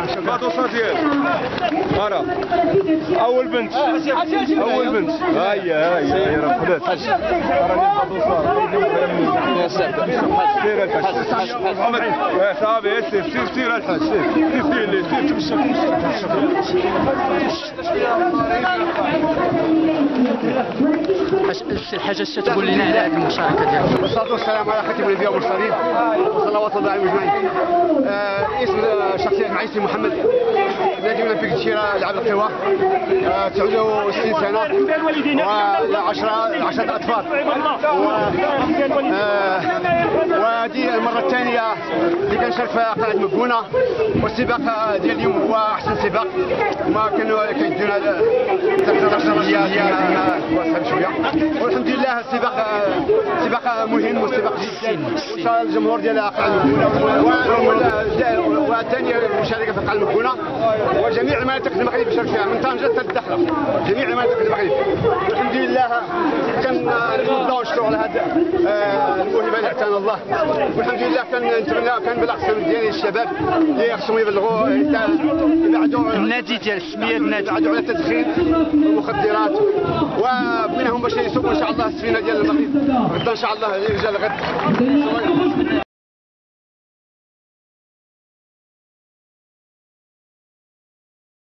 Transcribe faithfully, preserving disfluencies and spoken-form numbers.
بادوسا ديال ارا اول بنت اول بنت هيا هيا هيا راه خدات راني بادوسا يا سيدي سير الحاج محمد صافي سير سير سير الحاج سير سير لي سير تمشى شي حاجه تقول لنا على هذه المشاركه ديالكم؟ والصلاه والسلام على خاتم الانبياء والمرسلين وصلوات الله عليهم اجمعين. اسم شخصيه معيسي محمد، نادي اولمبيك الشيره لعب القوى، تسعة وستين سنه وعشرة عشرة اطفال. وهذه المره الثانيه اللي كنشارك في قلعه مكونه، والسباق ديال اليوم هو احسن سباق، ما كانوا كيدونا تقديرات شويه، والحمد لله السباق سباق مهم وسباق جيد. وان شاء الله الجمهور ديال قلعه مكونه والثانيه المشاركه في قلعه مكونه وجميع المناطق المغرب يشارك فيها من طنجه حتى الدخله، جميع المناطق المغرب. الحمد لله كنبداو نشكروا على هذه الموهبه اللي عطانا الله، والحمد لله كنتمنى كان بالاقسام ديال الشباب اللي خصهم يبلغوا يبعدوا النادي ديال السميه النادي يبعدوا على التدخين والمخدرات، وبينهم باش يسوقوا ان شاء الله السفينه ديال المغرب غدا ان شاء الله رجال غد.